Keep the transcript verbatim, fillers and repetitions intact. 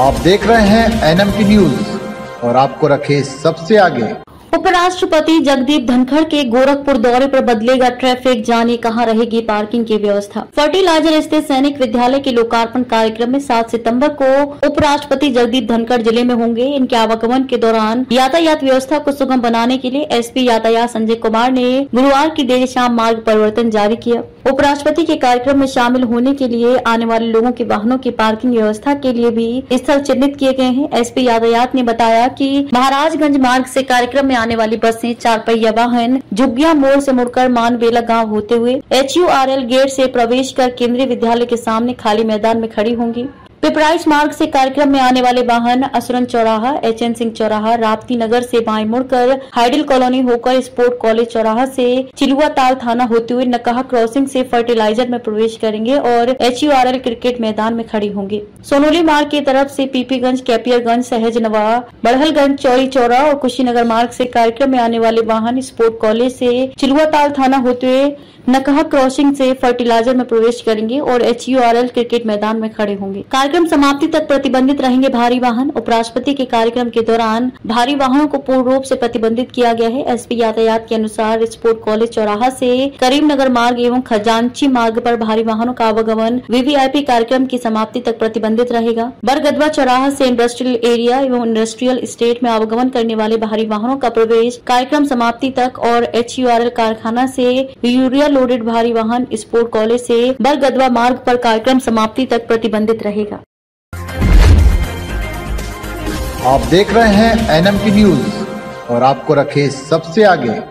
आप देख रहे हैं एन एम टी न्यूज और आपको रखे सबसे आगे। उपराष्ट्रपति जगदीप धनखड़ के गोरखपुर दौरे पर बदलेगा ट्रैफिक, जानिए कहां रहेगी पार्किंग की व्यवस्था। फर्टिलाइजर स्थित सैनिक विद्यालय के लोकार्पण कार्यक्रम में सात सितंबर को उपराष्ट्रपति जगदीप धनखड़ जिले में होंगे। इनके आवागमन के दौरान यातायात व्यवस्था को सुगम बनाने के लिए एसपी यातायात संजय कुमार ने गुरुवार की देर शाम मार्ग परिवर्तन जारी किया। उपराष्ट्रपति के कार्यक्रम में शामिल होने के लिए आने वाले लोगों के वाहनों की पार्किंग व्यवस्था के लिए भी स्थल चिन्हित किए गए हैं। एसपी यातायात ने बताया कि महाराजगंज मार्ग से कार्यक्रम में आने वाली बसें चार पहिया वाहन झुग्गिया मोड़ से मुड़कर मानबेला गांव होते हुए H U R L gate से प्रवेश कर केंद्रीय विद्यालय के सामने खाली मैदान में खड़ी होंगी। पिपराइच मार्ग से कार्यक्रम में आने वाले वाहन असुरन चौराहा, एच एन सिंह चौराहा, राप्ती नगर से बाएं मुड़कर हाइडल कॉलोनी होकर स्पोर्ट कॉलेज चौराहा से चिलुआ ताल थाना होते हुए नकहा क्रॉसिंग से फर्टिलाइजर में प्रवेश करेंगे और H U R L cricket मैदान में खड़ी होंगे। सोनोली मार्ग की तरफ से पीपीगंज, कैपियरगंज, सहजनवा, बड़हलगंज, चौरी चौरा और कुशीनगर मार्ग से कार्यक्रम में आने वाले वाहन स्पोर्ट कॉलेज से चिलुआ ताल थाना होते हुए नकहा क्रॉसिंग से फर्टिलाइजर में प्रवेश करेंगे और H U R L cricket मैदान में खड़े होंगे। कार्यक्रम समाप्ति तक प्रतिबंधित रहेंगे भारी वाहन। उपराष्ट्रपति के कार्यक्रम के दौरान भारी वाहनों को पूर्ण रूप से प्रतिबंधित किया गया है। एसपी यातायात के अनुसार स्पोर्ट कॉलेज चौराहा से करीमनगर मार्ग एवं खजांची मार्ग पर भारी वाहनों का आवागमन वीवीआईपी कार्यक्रम की समाप्ति तक प्रतिबंधित रहेगा। बरगदवा चौराहा से इंडस्ट्रियल एरिया एवं इंडस्ट्रियल स्टेट में आवागमन करने वाले भारी वाहनों का प्रवेश कार्यक्रम समाप्ति तक और एच यू आर एल कारखाना से यूरिया लोडेड भारी वाहन स्पोर्ट कॉलेज से बरगदवा मार्ग पर कार्यक्रम समाप्ति तक प्रतिबंधित रहेगा। आप देख रहे हैं एन एम टी न्यूज और आपको रखे सबसे आगे।